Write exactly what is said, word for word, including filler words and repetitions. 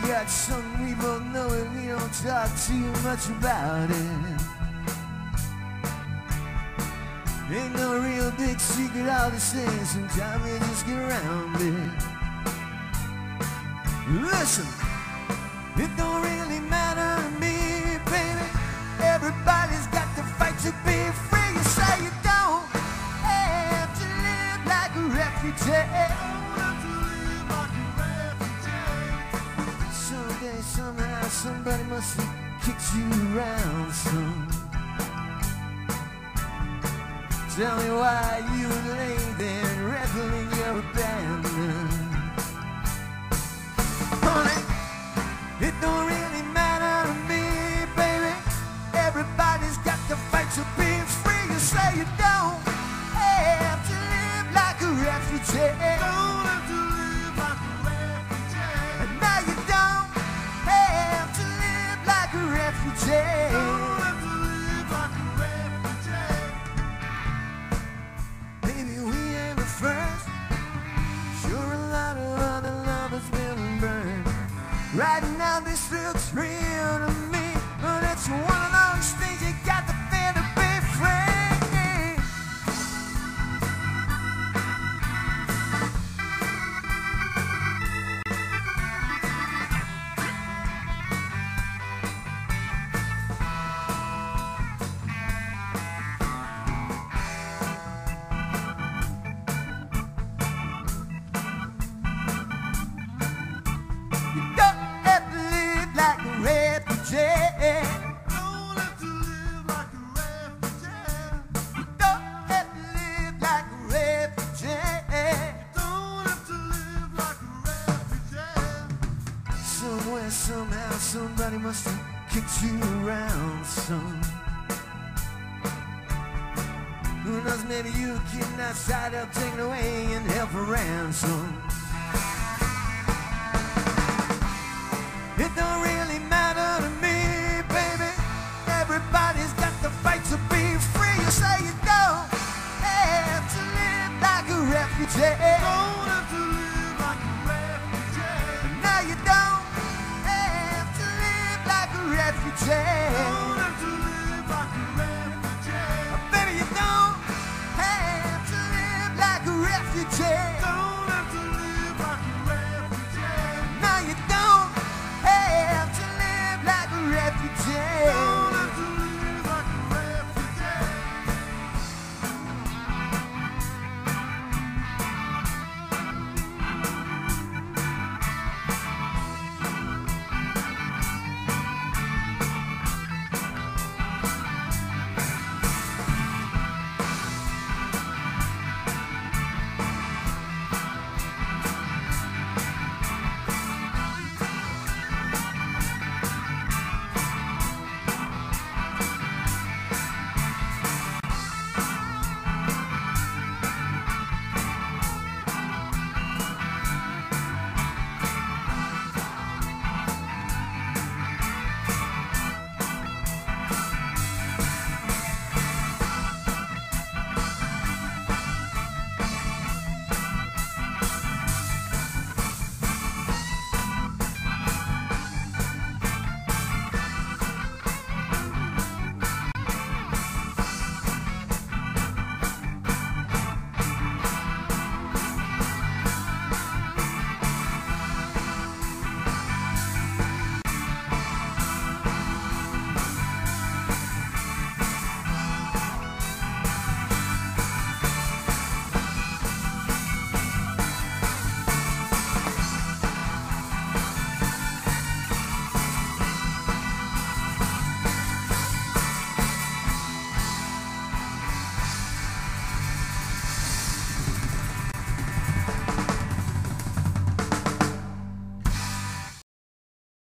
got something we both know and we don't talk too much about it. Ain't no real big secret, all the same, sometimes we just get around it. Listen, it don't really matter to me, baby. Everybody's got to fight to be free. You say you don't have to live like a refugee. Someday, somehow, somebody must have kicked you around some. Tell me why you lay there reveling your abandon. Honey, it don't really matter to me, baby. Everybody's got to fight to be free. You say you don't have to live like a refugee. Don't have to live like a refugee. And now you don't have to live like a refugee. Don't have to live like a refugee. Maybe we ain't the first. Sure, a lot of other lovers been burned. Right now this looks real to me, but it's one of those things you got to feel to be free. You don't have to live like a refugee. Don't have to live like a refugee. You don't have to live like a refugee. Don't have to live like a refugee. Somewhere, somehow, somebody must have kicked you around some. Who knows, maybe you were kidnapped, tied up, taken away, and held for ransom. It don't really matter to me, baby. Everybody's got to fight to be free. You say you don't have to live like a refugee.